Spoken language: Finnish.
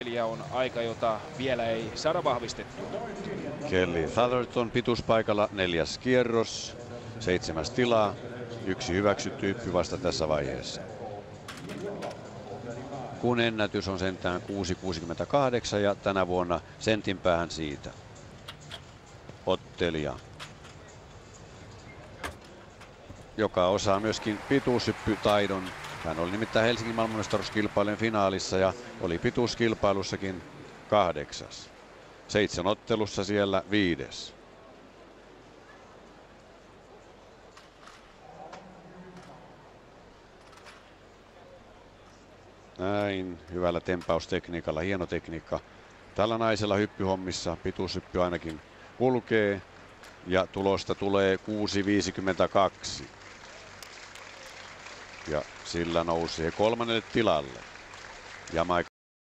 ottelija on aika, jota vielä ei saada vahvistettua. Kelly Thatherton pituuspaikalla 4. kierros, 7. tilaa, 1 hyväksytty hyppy vasta tässä vaiheessa. Kun ennätys on sentään 6.68 ja tänä vuonna sentin päähän siitä. Ottelija, joka osaa myöskin pituushyppytaidon. Hän oli nimittäin Helsingin maailmanmestaruuskilpailujen finaalissa ja oli pituuskilpailussakin 8. 7 ottelussa siellä 5. Näin, hyvällä tempaustekniikalla, hieno tekniikka. Tällä naisella hyppyhommissa pituushyppy ainakin kulkee ja tulosta tulee 6.52. Ja sillä nousee 3. tilalle. Jamaikan